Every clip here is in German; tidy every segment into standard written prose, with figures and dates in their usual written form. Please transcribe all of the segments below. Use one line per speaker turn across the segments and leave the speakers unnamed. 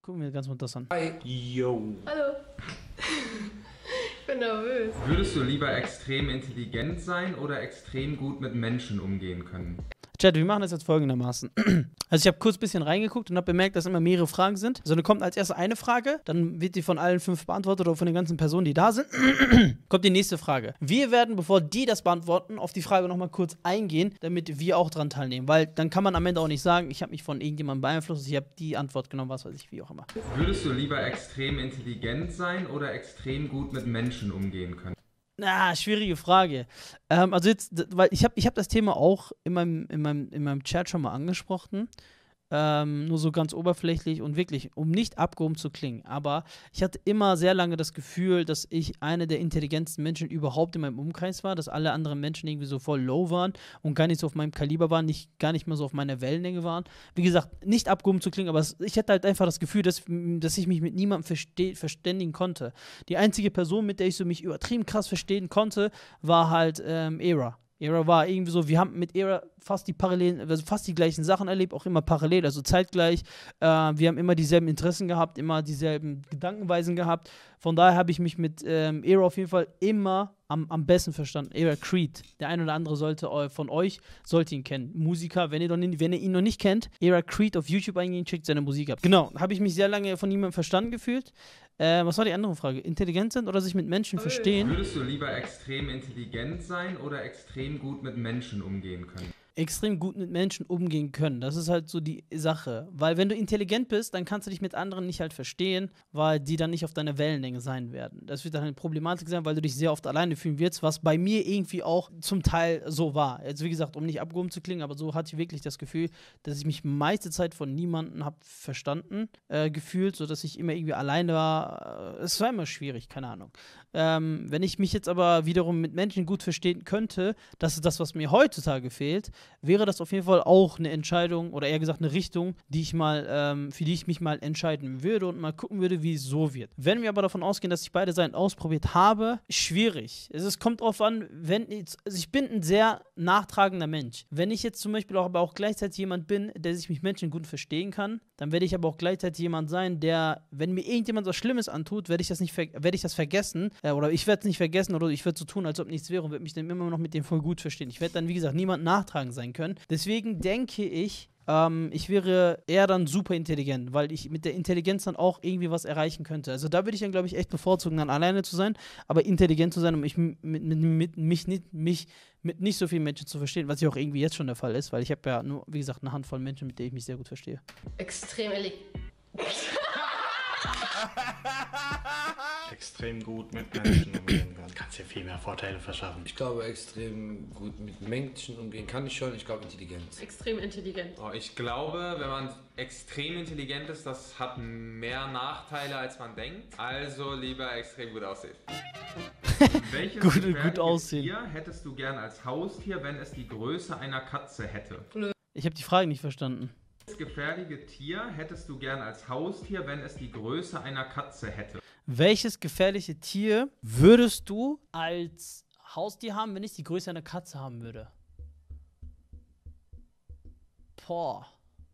Gucken wir ganz mal das an.
Hi. Yo.
Hallo. Ich bin nervös.
Würdest du lieber extrem intelligent sein oder extrem gut mit Menschen umgehen können?
Chat, wir machen das jetzt folgendermaßen. Also ich habe kurz ein bisschen reingeguckt und habe bemerkt, dass immer mehrere Fragen sind. Also dann kommt als erste eine Frage, dann wird die von allen 5 beantwortet oder von den ganzen Personen, die da sind. Kommt die nächste Frage. Wir werden, bevor die das beantworten, auf die Frage nochmal kurz eingehen, damit wir auch dran teilnehmen. Weil dann kann man am Ende auch nicht sagen, ich habe mich von irgendjemandem beeinflusst, ich habe die Antwort genommen, was weiß ich, wie auch immer.
Würdest du lieber extrem intelligent sein oder extrem gut mit Menschen umgehen können?
Schwierige Frage. Also jetzt, weil ich hab das Thema auch in meinem Chat schon mal angesprochen. Nur so ganz oberflächlich und wirklich, um nicht abgehoben zu klingen. Aber ich hatte immer sehr lange das Gefühl, dass ich einer der intelligentesten Menschen überhaupt in meinem Umkreis war, dass alle anderen Menschen irgendwie so voll low waren und gar nicht so auf meinem Kaliber waren, gar nicht mehr so auf meiner Wellenlänge waren. Wie gesagt, nicht abgehoben zu klingen, aber ich hatte halt einfach das Gefühl, dass ich mich mit niemandem verständigen konnte. Die einzige Person, mit der ich so mich übertrieben krass verstehen konnte, war halt Era. Era war irgendwie so, wir haben mit Era fast die gleichen Sachen erlebt, auch immer parallel, also zeitgleich. Wir haben immer dieselben Interessen gehabt, immer dieselben Gedankenweisen gehabt. Von daher habe ich mich mit Era auf jeden Fall immer am besten verstanden. Era Creed. Der ein oder andere von euch sollte ihn kennen. Musiker, wenn ihr ihn noch nicht kennt, Era Creed auf YouTube eingehen, checkt seine Musik ab. Genau, habe ich mich sehr lange von niemandem verstanden gefühlt. Was war die andere Frage? Intelligent sind oder sich mit Menschen verstehen?
Würdest du lieber extrem intelligent sein oder extrem gut mit Menschen umgehen können?
Extrem gut mit Menschen umgehen können. Das ist halt so die Sache. Weil wenn du intelligent bist, dann kannst du dich mit anderen nicht halt verstehen, weil die dann nicht auf deiner Wellenlänge sein werden. Das wird dann eine Problematik sein, weil du dich sehr oft alleine fühlen wirst, was bei mir irgendwie auch zum Teil so war. Jetzt wie gesagt, um nicht abgehoben zu klingen, aber so hatte ich wirklich das Gefühl, dass ich mich meiste Zeit von niemandem habe verstanden gefühlt, sodass ich immer irgendwie alleine war. Es war immer schwierig, keine Ahnung. Wenn ich mich jetzt aber wiederum mit Menschen gut verstehen könnte, das ist das, was mir heutzutage fehlt, wäre das auf jeden Fall auch eine Entscheidung oder eher gesagt eine Richtung, für die ich mich mal entscheiden würde und mal gucken würde, wie es so wird. Wenn wir aber davon ausgehen, dass ich beide Seiten ausprobiert habe, schwierig. Es kommt drauf an, also ich bin ein sehr nachtragender Mensch. Wenn ich jetzt zum Beispiel aber auch gleichzeitig jemand bin, der sich mit Menschen gut verstehen kann, dann werde ich aber auch gleichzeitig jemand sein, der, wenn mir irgendjemand was Schlimmes antut, werde ich das vergessen, oder ich werde es nicht vergessen oder ich werde so tun, als ob nichts wäre und werde mich dann immer noch mit dem voll gut verstehen. Ich werde dann, wie gesagt, niemand nachtragen sein können. Deswegen denke ich, ich wäre eher dann super intelligent, weil ich mit der Intelligenz dann auch irgendwie was erreichen könnte. Also da würde ich dann, glaube ich, echt bevorzugen, dann alleine zu sein, aber intelligent zu sein, um mich mit nicht so vielen Menschen zu verstehen, was ja auch irgendwie jetzt schon der Fall ist, weil ich habe ja nur, wie gesagt, eine Handvoll Menschen, mit denen ich mich sehr gut verstehe.
Extrem
Extrem gut mit Menschen umgehen kann. Kannst dir viel mehr Vorteile verschaffen.
Ich glaube, extrem gut mit Menschen umgehen kann ich schon. Ich glaube, Intelligenz.
extrem intelligent.
Oh, ich glaube, wenn man extrem intelligent ist, das hat mehr Nachteile, als man denkt. Also lieber extrem gut aussehen. Welches
Gut aussehen.
Tier hättest du gern als Haustier, wenn es die Größe einer Katze hätte?
Ich habe die Frage nicht verstanden.
Welches gefährliche Tier hättest du gern als Haustier, wenn es die Größe einer Katze hätte?
Welches gefährliche Tier würdest du als Haustier haben, wenn ich die Größe einer Katze haben würde? Boah.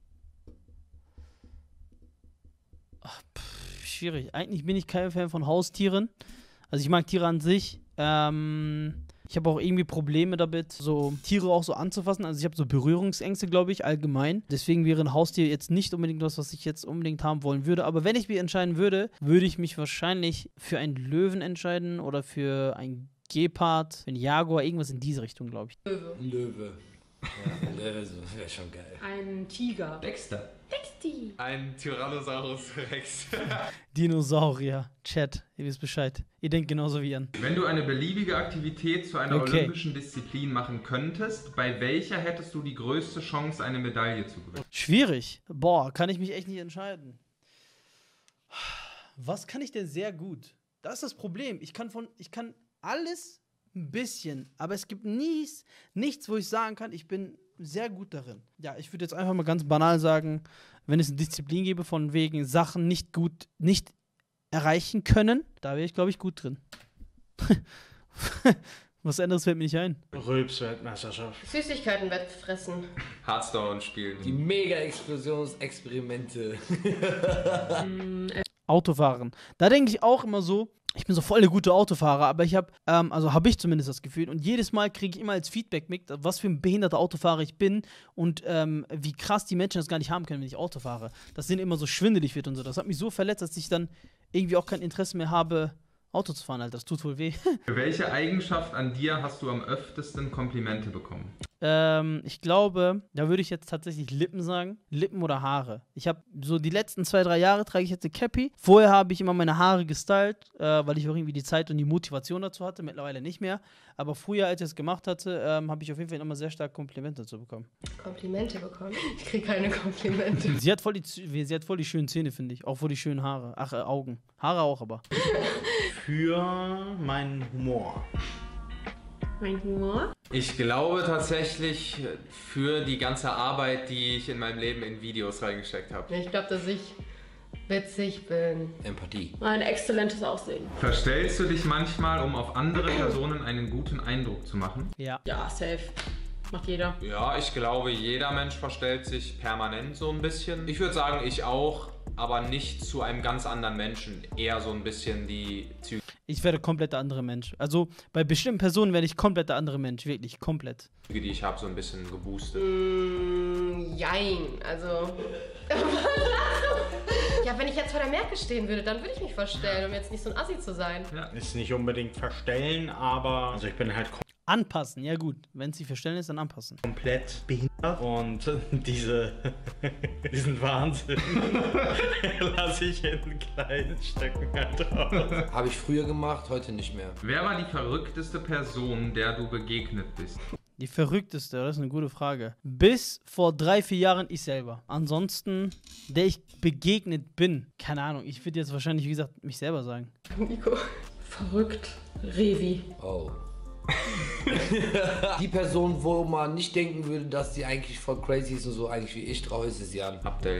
Schwierig. Eigentlich bin ich kein Fan von Haustieren. Also ich mag Tiere an sich. Ich habe auch irgendwie Probleme damit, so Tiere auch so anzufassen. Also ich habe so Berührungsängste, glaube ich, allgemein. Deswegen wäre ein Haustier jetzt nicht unbedingt was ich jetzt unbedingt haben wollen würde. Aber wenn ich mich entscheiden würde, würde ich mich wahrscheinlich für einen Löwen entscheiden oder für einen Gepard, für einen Jaguar, irgendwas in diese Richtung, glaube ich.
Löwe. Ja, Löwe, so wäre schon geil.
Ein Tiger.
Dexter.
Dexty.
Ein Tyrannosaurus Rex.
Dinosaurier. Chat, ihr wisst Bescheid. Ihr denkt genauso wie Jan.
Wenn du eine beliebige Aktivität zu einer
Okay.
olympischen Disziplin machen könntest, bei welcher hättest du die größte Chance, eine Medaille zu gewinnen?
Schwierig. Boah, kann ich mich echt nicht entscheiden. Was kann ich denn sehr gut? Das ist das Problem. Ich kann alles ein bisschen, aber es gibt nichts, wo ich sagen kann, ich bin sehr gut darin. Ja, ich würde jetzt einfach mal ganz banal sagen, wenn es eine Disziplin gäbe, von wegen Sachen nicht erreichen können, da wäre ich, glaube ich, gut drin. Was anderes fällt mir nicht ein.
Rülps-Weltmeisterschaft.
Süßigkeiten wettfressen.
Hearthstone spielen.
Die Mega-Explosionsexperimente.
Autofahren. Da denke ich auch immer so, ich bin so voll der gute Autofahrer, aber ich habe, also habe ich zumindest das Gefühl, und jedes Mal kriege ich immer als Feedback mit, was für ein behinderter Autofahrer ich bin und wie krass die Menschen das gar nicht haben können, wenn ich Auto fahre. Dass denen immer so schwindelig wird und so. Das hat mich so verletzt, dass ich dann irgendwie auch kein Interesse mehr habe, Auto zu fahren, Alter. Das tut wohl weh.
Für welche Eigenschaft an dir hast du am öftesten Komplimente bekommen?
Ich glaube, da würde ich jetzt tatsächlich Lippen sagen. Lippen oder Haare. Ich habe so die letzten 2-3 Jahre trage ich jetzt eine Cappy. Vorher habe ich immer meine Haare gestylt, weil ich auch irgendwie die Zeit und die Motivation dazu hatte. Mittlerweile nicht mehr. Aber früher, als ich es gemacht hatte, habe ich auf jeden Fall immer sehr stark Komplimente dazu bekommen.
Komplimente bekommen? Ich kriege keine Komplimente.
Sie hat voll die schönen Zähne, finde ich. Auch voll die schönen Haare. Ach, Augen. Haare auch, aber.
Für meinen Humor.
Mein Humor?
Ich glaube tatsächlich für die ganze Arbeit, die ich in meinem Leben in Videos reingesteckt habe.
Ich glaube, dass ich witzig bin.
Empathie.
Ein exzellentes Aussehen.
Verstellst du dich manchmal, um auf andere Personen einen guten Eindruck zu machen?
Ja.
Ja, safe. Macht jeder.
Ja, ich glaube, jeder Mensch verstellt sich permanent so ein bisschen. Ich würde sagen, ich auch, aber nicht zu einem ganz anderen Menschen. Eher so ein bisschen die Züge.
Ich werde komplett der andere Mensch. Also bei bestimmten Personen werde ich komplett der andere Mensch. Wirklich, komplett.
Die ich habe, so ein bisschen geboostet.
Jein. Also. Ja, wenn ich jetzt vor der Merkel stehen würde, dann würde ich mich verstellen, um jetzt nicht so ein Assi zu sein.
Ist nicht unbedingt verstellen, aber also ich bin halt
Anpassen, ja gut. Wenn es sich verstellen ist, dann anpassen.
komplett behindert und diesen Wahnsinn lasse ich in kleinen Stücken halt raus.
Habe ich früher gemacht, heute nicht mehr.
Wer war die verrückteste Person, der du begegnet bist?
Die verrückteste, das ist eine gute Frage. Bis vor 3-4 Jahren ich selber. Ansonsten, der ich begegnet bin, keine Ahnung, ich würde jetzt wahrscheinlich, wie gesagt, mich selber sagen.
Nico. Verrückt. Revi.
Oh. Die Person, wo man nicht denken würde, dass die eigentlich voll crazy ist und so eigentlich wie ich drauf ist, ist Jan.
Abdel.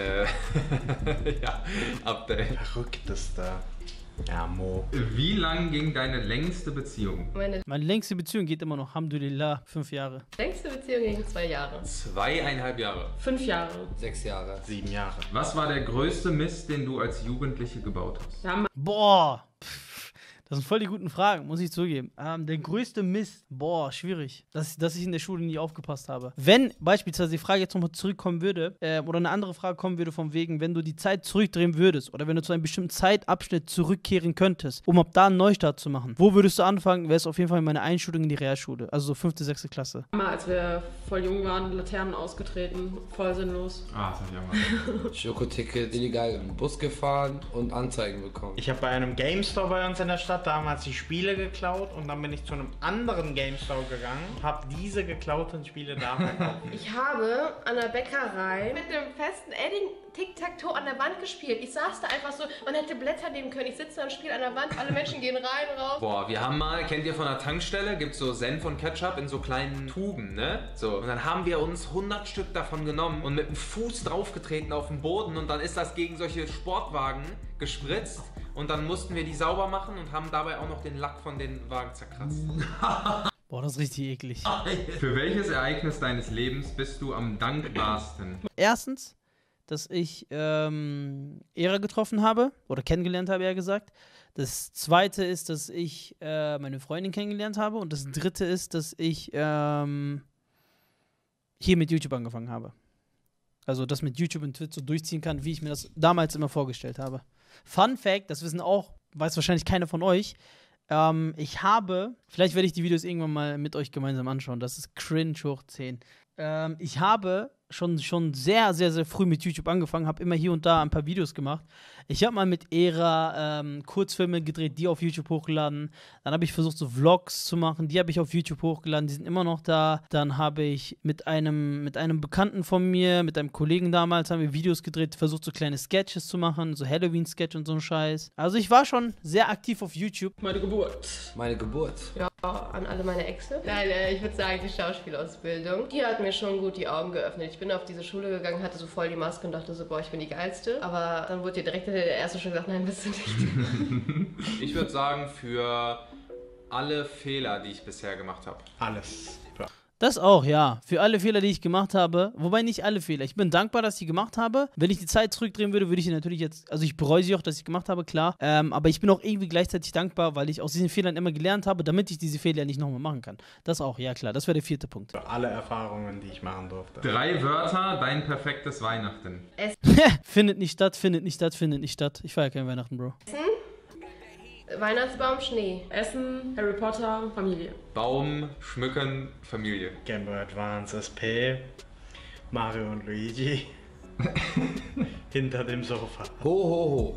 Ja, Abdel.
Verrücktester. Ja, Mo.
Wie lang ging deine längste Beziehung?
Meine längste Beziehung geht immer noch, Alhamdulillah, 5 Jahre.
Längste Beziehung ging 2 Jahre.
2,5 Jahre.
5 Jahre.
6 Jahre.
7 Jahre.
Was war der größte Mist, den du als Jugendliche gebaut hast?
Ja,
Boah, das sind voll die guten Fragen, muss ich zugeben. Der größte Mist, boah, schwierig, dass ich in der Schule nie aufgepasst habe. Wenn beispielsweise die Frage jetzt nochmal zurückkommen würde, oder eine andere Frage kommen würde von wegen, wenn du die Zeit zurückdrehen würdest, oder wenn du zu einem bestimmten Zeitabschnitt zurückkehren könntest, um ab da einen Neustart zu machen, wo würdest du anfangen? Wäre es auf jeden Fall meine Einschulung in die Realschule, also so 5., 6. Klasse.
als wir voll jung waren, Laternen ausgetreten, voll sinnlos.
Ah, das hab ich auch mal.
Schokoticket, illegal im Bus gefahren und Anzeigen bekommen.
Ich habe bei einem GameStore bei uns in der Stadt damals die Spiele geklaut und dann bin ich zu einem anderen GameStore gegangen, habe diese geklauten Spiele da verkauft.
Ich habe an der Bäckerei mit dem festen Edding Tic-Tac-Toe an der Wand gespielt. Ich saß da einfach so, man hätte Blätter nehmen können. Ich sitze da und spiele an der Wand, alle Menschen gehen rein, raus.
Boah, wir haben mal, kennt ihr von der Tankstelle, gibt's so Senf und Ketchup in so kleinen Tuben, ne? So, und dann haben wir uns 100 Stück davon genommen und mit dem Fuß draufgetreten auf den Boden und dann ist das gegen solche Sportwagen gespritzt und dann mussten wir die sauber machen und haben dabei auch noch den Lack von den Wagen zerkratzt.
Boah, das ist richtig eklig.
Für welches Ereignis deines Lebens bist du am dankbarsten?
Erstens, dass ich Ära getroffen habe, oder kennengelernt habe, eher gesagt. Das zweite ist, dass ich meine Freundin kennengelernt habe. Und das dritte ist, dass ich hier mit YouTube angefangen habe. Also das mit YouTube und Twitch so durchziehen kann, wie ich mir das damals immer vorgestellt habe. Fun Fact, das wissen auch, weiß wahrscheinlich keiner von euch, ich habe, vielleicht werde ich die Videos irgendwann mal mit euch gemeinsam anschauen, das ist cringe hoch 10. Ich habe schon sehr, sehr, sehr früh mit YouTube angefangen, habe immer hier und da ein paar Videos gemacht. Ich habe mal mit Ära Kurzfilme gedreht, die auf YouTube hochgeladen. Dann habe ich versucht, so Vlogs zu machen, die habe ich auf YouTube hochgeladen, die sind immer noch da. Dann habe ich mit einem Bekannten von mir, mit einem Kollegen damals, haben wir Videos gedreht, versucht, so kleine Sketches zu machen, so Halloween-Sketch und so ein Scheiß. Also ich war schon sehr aktiv auf YouTube.
Meine Geburt.
Meine Geburt.
Ja, an alle meine Exe. Nein, ich würde sagen, die Schauspielausbildung. Die hat mir schon gut die Augen geöffnet. Ich bin auf diese Schule gegangen, hatte so voll die Maske und dachte so, boah, ich bin die Geilste. Aber dann wurde dir direkt der erste schon gesagt, nein, bist du nicht.
Ich würde sagen, für alle Fehler, die ich bisher gemacht habe.
Alles.
Das auch, ja. Für alle Fehler, die ich gemacht habe. Wobei nicht alle Fehler. Ich bin dankbar, dass ich die gemacht habe. Wenn ich die Zeit zurückdrehen würde, würde ich sie natürlich jetzt... Also ich bereue sie auch, dass ich gemacht habe, klar. Aber ich bin auch irgendwie gleichzeitig dankbar, weil ich aus diesen Fehlern immer gelernt habe, damit ich diese Fehler nicht nochmal machen kann. Das auch, ja klar. Das wäre der 4. Punkt.
Für alle Erfahrungen, die ich machen durfte.
3 Wörter, dein perfektes Weihnachten.
Findet nicht statt, findet nicht statt, findet nicht statt. Ich feiere kein Weihnachten, Bro.
Weihnachtsbaum, Schnee.
Essen, Harry Potter, Familie.
Baum, Schmücken, Familie.
Game Boy Advance SP, Mario und Luigi. Hinter dem Sofa.
Ho, ho, ho.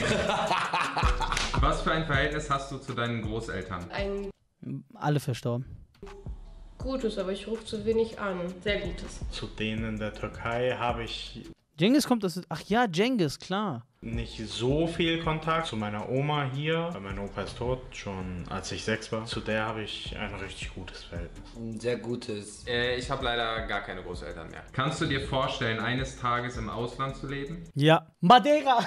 Was für ein Verhältnis hast du zu deinen Großeltern?
Ein
Alle verstorben.
gutes, aber ich rufe zu wenig an.
Sehr Gutes.
Zu denen der Türkei habe ich
Cengiz kommt das... Ach ja, Cengiz, klar.
nicht so viel Kontakt. Zu meiner Oma hier, weil mein Opa ist tot, schon als ich 6 war. Zu der habe ich ein richtig gutes Verhältnis.
Ein sehr gutes.
Ich habe leider gar keine Großeltern mehr. Kannst du dir vorstellen, eines Tages im Ausland zu leben?
Ja. Madeira!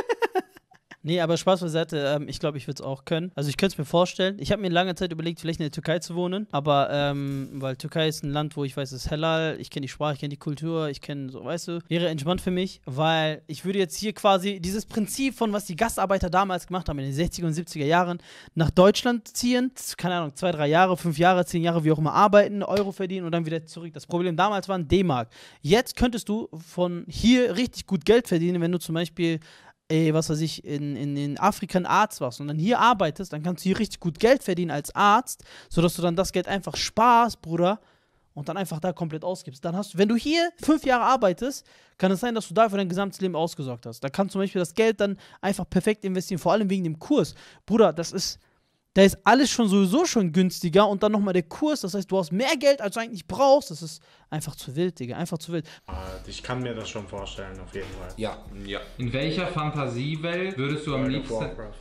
Nee, aber Spaß beiseite, ich glaube, ich würde es auch können. Also ich könnte es mir vorstellen. Ich habe mir lange Zeit überlegt, vielleicht in der Türkei zu wohnen, aber weil Türkei ist ein Land, wo ich weiß, es ist halal, ich kenne die Sprache, ich kenne die Kultur, ich kenne so, weißt du, wäre entspannt für mich, weil ich würde jetzt hier quasi dieses Prinzip von, was die Gastarbeiter damals gemacht haben, in den 60er und 70er Jahren, nach Deutschland ziehen, keine Ahnung, 2, 3 Jahre, 5 Jahre, 10 Jahre, wie auch immer, arbeiten, Euro verdienen und dann wieder zurück. Das Problem damals waren D-Mark. Jetzt könntest du von hier richtig gut Geld verdienen, wenn du zum Beispiel was weiß ich, in Afrika ein Arzt warst und dann hier arbeitest, dann kannst du hier richtig gut Geld verdienen als Arzt, sodass du dann das Geld einfach sparst, Bruder, und dann einfach da komplett ausgibst. Dann hast du, wenn du hier 5 Jahre arbeitest, kann es sein, dass du dafür dein gesamtes Leben ausgesorgt hast. Da kannst du zum Beispiel das Geld dann einfach perfekt investieren, vor allem wegen dem Kurs. Bruder, da ist alles sowieso schon günstiger und dann nochmal der Kurs, das heißt, du hast mehr Geld, als du eigentlich brauchst. Das ist einfach zu wild, Digga, einfach zu wild.
Ich kann mir das schon vorstellen, auf jeden Fall.
Ja.
In welcher Fantasiewelt würdest du am liebsten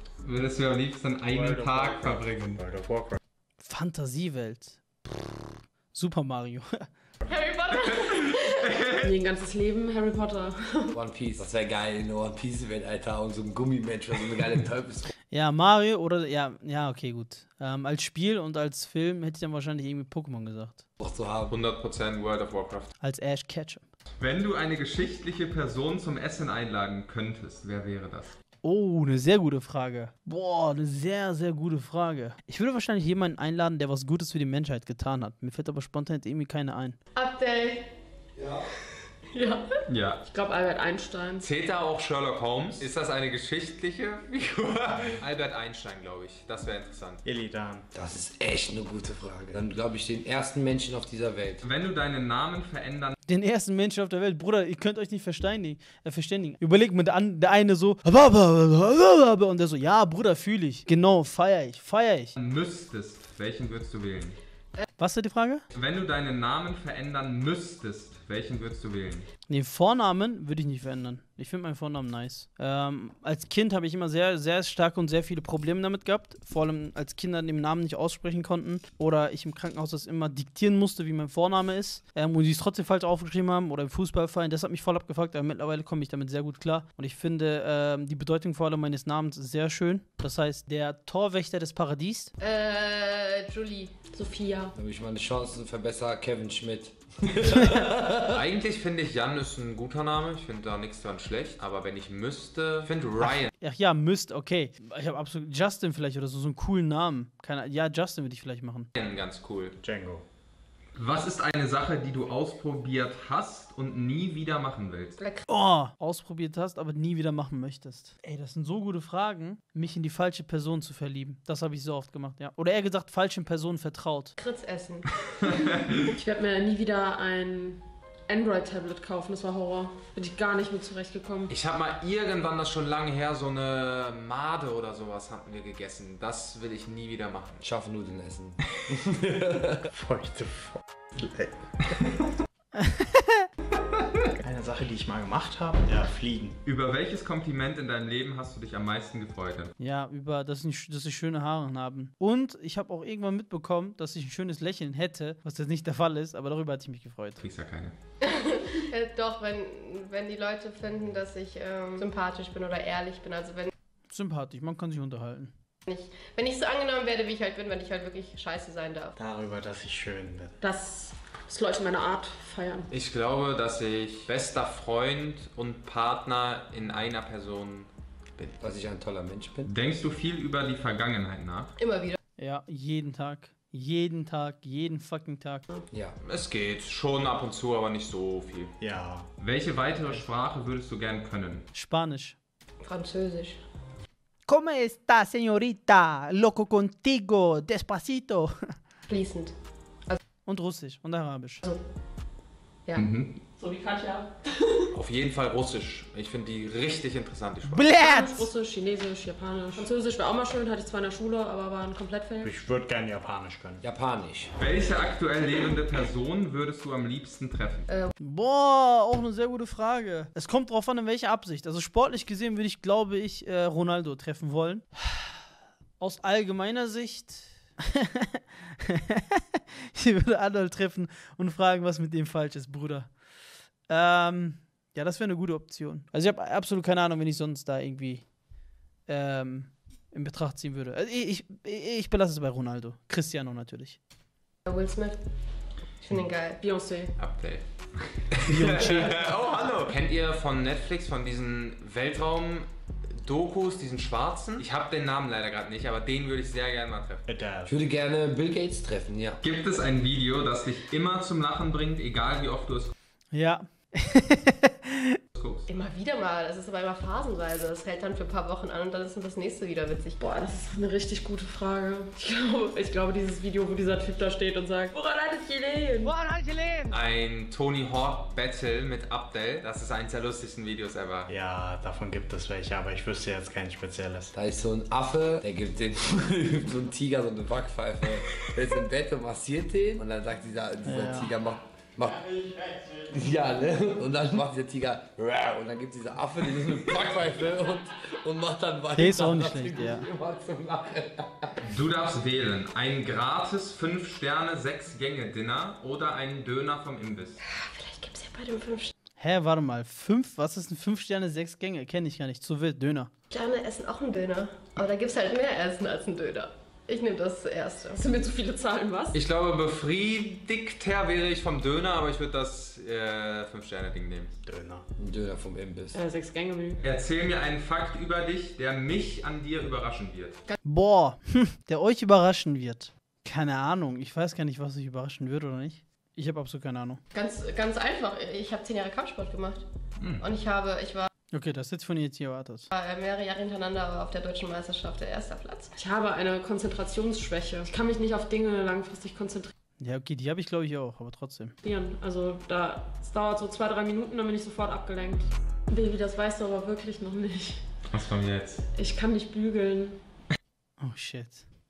einen
World of
Tag
Warcraft.
verbringen?
World of Warcraft.
Fantasiewelt. Super Mario.
Harry Potter.
Nee, ein ganzes Leben Harry Potter.
One Piece. Das wäre geil in der One Piece-Welt, Alter. Und so ein Gummimensch, was so eine geile Teufels.
Ja, Mario oder, ja, okay, gut. Als Spiel und als Film hätte ich dann wahrscheinlich irgendwie Pokémon gesagt.
Noch zu haben.
100% World of Warcraft.
Als Ash Ketchum.
Wenn du eine geschichtliche Person zum Essen einladen könntest, wer wäre das?
Oh, eine sehr gute Frage. Boah, eine sehr, sehr gute Frage. Ich würde wahrscheinlich jemanden einladen, der was Gutes für die Menschheit getan hat. Mir fällt aber spontan irgendwie keiner ein.
Update.
Ja.
Ja.
Ich glaube Albert Einstein.
Zählt da auch Sherlock Holmes? Ist das eine geschichtliche Figur? Albert Einstein, glaube ich. Das wäre interessant.
Illidan.
Das ist echt eine gute Frage. Dann glaube ich den ersten Menschen auf dieser Welt.
Wenn du deinen Namen verändern
Den ersten Menschen auf der Welt. Bruder, ihr könnt euch nicht verständigen. Überlegt mir der eine so und der so, ja, Bruder, fühle ich. Genau, feier ich.
müsstest, welchen würdest du wählen?
Was ist die Frage?
Wenn du deinen Namen verändern müsstest, welchen würdest du wählen?
Den Vornamen würde ich nicht verändern. Ich finde meinen Vornamen nice. Als Kind habe ich immer sehr, sehr stark und sehr viele Probleme damit gehabt. Vor allem als Kinder den Namen nicht aussprechen konnten. Oder ich im Krankenhaus das immer diktieren musste, wie mein Vorname ist. Und die es trotzdem falsch aufgeschrieben haben. Oder im Fußballverein. Das hat mich voll abgefuckt. Aber mittlerweile komme ich damit sehr gut klar. Und ich finde die Bedeutung vor allem meines Namens ist sehr schön. Das heißt, der Torwächter des Paradies.
Julie.
Sophia.
Damit ich meine Chancen verbessere, Kevin Schmidt.
Eigentlich finde ich Jan ist ein guter Name. Ich finde da nichts dran schlecht. Aber wenn ich müsste, ich finde Ryan.
Ach ja, okay. Ich habe absolut Justin vielleicht oder so einen coolen Namen. Ja, Justin würde ich vielleicht machen.
Ganz cool.
Django.
Was ist eine Sache, die du ausprobiert hast und nie wieder machen willst?
Oh, ausprobiert hast, aber nie wieder machen möchtest. Ey, das sind so gute Fragen. Mich in die falsche Person zu verlieben. Das habe ich so oft gemacht, ja. Oder eher gesagt, falschen Personen vertraut.
Kritz essen.
Ich werde mir nie wieder ein Android-Tablet kaufen. Das war Horror. Bin ich gar nicht mit zurechtgekommen.
Ich habe mal irgendwann, das schon lange her, so eine Made oder sowas hatten wir gegessen. Das will ich nie wieder machen.
Scharfe Nudeln essen.
Feuchte Eine Sache, die ich mal gemacht habe, ja, fliegen.
Über welches Kompliment in deinem Leben hast du dich am meisten gefreut?
Ja, dass ich schöne Haare habe. Und ich habe auch irgendwann mitbekommen, dass ich ein schönes Lächeln hätte, was jetzt nicht der Fall ist, aber darüber hatte ich mich gefreut.
Du kriegst ja keine.
Doch, wenn die Leute finden, dass ich sympathisch bin oder ehrlich bin. Also wenn
Sympathisch, man kann sich unterhalten.
Wenn ich so angenommen werde, wie ich halt bin, wenn ich halt wirklich scheiße sein darf.
Darüber, dass ich schön bin.
Dass Leute meine Art feiern.
Ich glaube, dass ich bester Freund und Partner in einer Person bin.
Dass ich ein toller Mensch bin.
Denkst du viel über die Vergangenheit nach?
Immer wieder.
Ja, jeden Tag. Jeden Tag, jeden fucking Tag.
Ja.
Es geht schon ab und zu, aber nicht so viel.
Ja.
Welche weitere Sprache würdest du gern können?
Spanisch.
Französisch.
¿Cómo está, señorita? Loco contigo, despacito.
Fließend.
Und Russisch und Arabisch.
Ja.
So wie Katja.
Auf jeden Fall Russisch. Ich finde die richtig interessant, die Sprache.
Blät!
Russisch, Chinesisch, Japanisch. Französisch wäre auch mal schön, hatte ich zwar in der Schule, aber war ein Komplettfail.
Ich würde gern Japanisch können.
Japanisch.
Welche aktuell lebende Person würdest du am liebsten treffen?
Boah, auch eine sehr gute Frage. Es kommt drauf an, in welcher Absicht. Also sportlich gesehen würde ich, glaube ich, Ronaldo treffen wollen. Aus allgemeiner Sicht. Ich würde Arnold treffen und fragen, was mit dem falsch ist, Bruder. Ja, das wäre eine gute Option. Also ich habe absolut keine Ahnung, wenn ich sonst da irgendwie in Betracht ziehen würde. Also ich belasse es bei Ronaldo. Cristiano natürlich.
Will Smith. Ich finde ihn geil.
Beyoncé.
Update.
Beyoncé.
Oh, hallo. Kennt ihr von Netflix, von diesen Weltraum-Dokus, diesen schwarzen? Ich habe den Namen leider gerade nicht, aber den würde ich sehr gerne mal treffen.
Ich würde gerne Bill Gates treffen, ja.
Gibt es ein Video, das dich immer zum Lachen bringt, egal wie oft du es
Ja.
guckst?
Immer wieder mal. Das ist aber immer phasenweise. Das hält dann für ein paar Wochen an und dann ist das nächste wieder witzig.
Boah, das ist eine richtig gute Frage. Ich glaube, dieses Video, wo dieser Typ da steht und sagt, woran hat es gelegen?
Ein Tony Hawk Battle mit Abdel. Das ist eines der lustigsten Videos ever.
Ja, davon gibt es welche, aber ich wüsste jetzt kein spezielles.
Da ist so ein Affe, der gibt den so ein Tiger so eine Backpfeife. Der ist im Bett und massiert den und dann sagt dieser Tiger, macht ja, ne? Und dann macht dieser Tiger und dann gibt dieser Affe diese Backpfeife und macht dann weiter.
Der ist auch nicht
Das
schlecht,
bringt
ja.
mich immer zum Lachen.
Du darfst wählen, ein gratis 5-Sterne-6-Gänge-Dinner oder einen Döner vom Imbiss.
Vielleicht gibt es ja bei dem 5
Hä, warte mal. 5? Was ist ein 5 Sterne, 6 Gänge? Kenne ich gar nicht. Zu wild. Döner.
Sterne essen auch einen Döner. Aber da gibt es halt mehr Essen als einen Döner. Ich nehme das erste.
Das sind mir zu viele Zahlen, was?
Ich glaube, befriedigter wäre ich vom Döner, aber ich würde das 5-Sterne-Ding nehmen.
Döner.
Ein Döner vom Imbiss.
6-Gänge-Menü.
Erzähl mir einen Fakt über dich, der mich an dir überraschen wird.
Boah, der euch überraschen wird. Keine Ahnung. Ich weiß gar nicht, was euch überraschen wird oder nicht. Ich habe absolut keine Ahnung.
Ganz einfach. Ich habe 10 Jahre Kampfsport gemacht. Und ich war
Okay, das hätte ich von jetzt hier erwartet.
mehrere Jahre hintereinander auf der deutschen Meisterschaft der erste Platz.
Ich habe eine Konzentrationsschwäche. Ich kann mich nicht auf Dinge langfristig konzentrieren.
Ja, okay, die habe ich glaube ich auch, aber trotzdem.
Also es dauert so 2-3 Minuten, dann bin ich sofort abgelenkt. Baby, das weißt du aber wirklich noch nicht.
Was kommt jetzt?
Ich kann nicht bügeln.
Oh shit.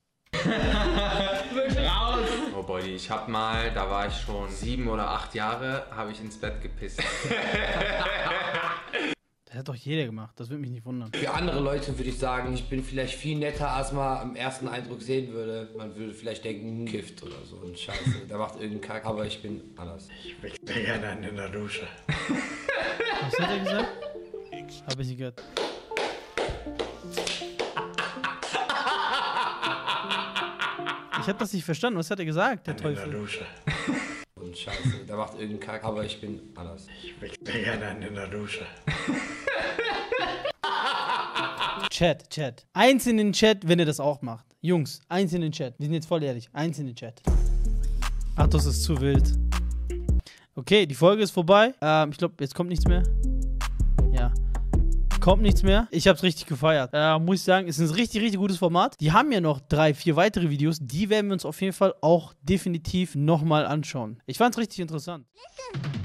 Oh Boy, ich hab mal, da war ich schon 7 oder 8 Jahre, habe ich ins Bett gepisst.
Das hat doch jeder gemacht, das würde mich nicht wundern.
Für andere Leute würde ich sagen, ich bin vielleicht viel netter, als man am ersten Eindruck sehen würde. Man würde vielleicht denken, Gift oder so und Scheiße, der macht irgendeinen Kack, aber ich bin anders.
Ich wichse gerne einen in der Dusche.
Was hat er gesagt? Hab ich nicht gehört. Ich hab das nicht verstanden, was hat er gesagt, der
In der
Teufel?
Dusche.
Und Scheiße, der macht irgendeinen Kack, aber ich bin anders.
Ich wichse gerne einen in der Dusche.
Chat. Eins in den Chat, wenn ihr das auch macht. Jungs, eins in den Chat. Wir sind jetzt voll ehrlich. Eins in den Chat. Ach, das ist zu wild. Okay, die Folge ist vorbei. Ich glaube, jetzt kommt nichts mehr. Ja. Kommt nichts mehr. Ich hab's richtig gefeiert. Muss ich sagen, ist ein richtig gutes Format. Die haben ja noch 3, 4 weitere Videos. Die werden wir uns auf jeden Fall auch definitiv nochmal anschauen. Ich fand's richtig interessant.
Listen.